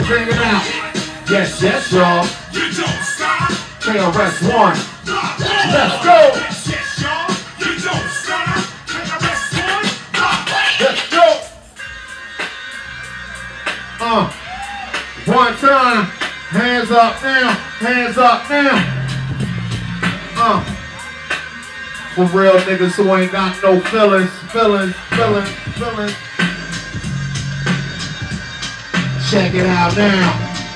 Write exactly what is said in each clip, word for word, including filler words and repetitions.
Bring it out. Yes, yes, y'all. You don't stop. K R S One. Let's go. Yes, yes, y'all. You don't stop. K R S One. Let's go. Uh, one time. Hands up now. Hands up now. Uh, for real niggas who ain't got no feelings, feelings, feelings, feelings. Check it out now.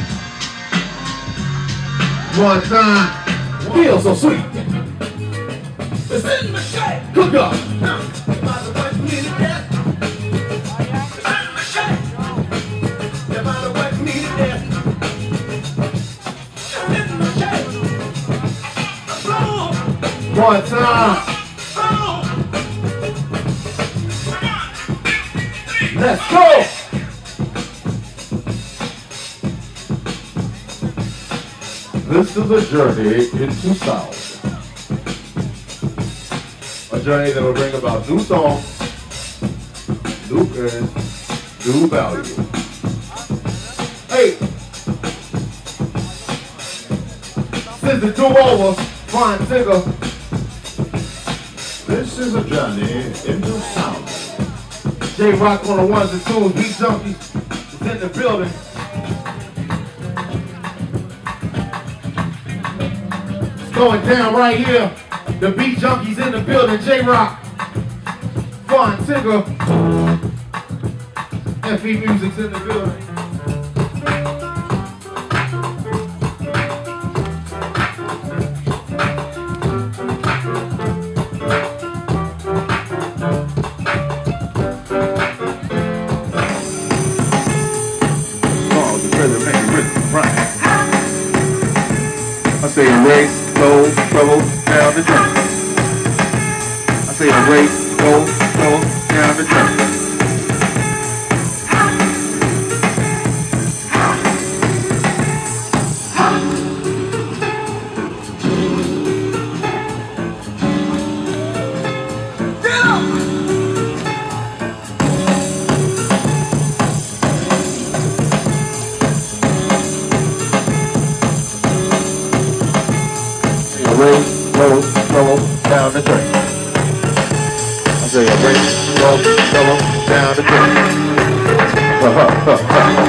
One time. Feels so sweet. It's in the shade. Cook up. One time. Let's go. This is a journey into sound. A journey that will bring about new songs, new earnings, new value. Hey, since the do-over, fine singer. This is a journey into sound. J-Rock on the ones and twos, Beat Junkies is in the building. It's going down right here. The Beat Junkies in the building, J-Rock. Fun Tigger. F E Music's in the building. I say race, go, trouble, down the journey. I say race, go, trouble, down the journey. Race, go, trouble, down the drain. I say a race, go, trouble, down the drain.